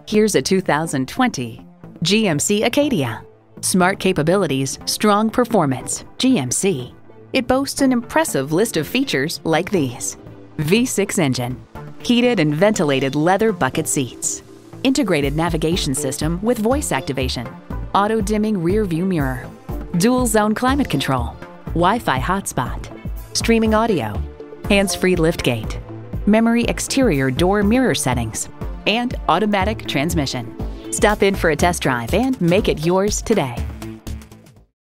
Here's a 2020 GMC Acadia. Smart capabilities, strong performance, GMC. It boasts an impressive list of features like these: V6 engine, heated and ventilated leather bucket seats, integrated navigation system with voice activation, auto-dimming rear view mirror, dual zone climate control, Wi-Fi hotspot, streaming audio, hands-free liftgate, memory exterior door mirror settings, and automatic transmission. Stop in for a test drive and make it yours today.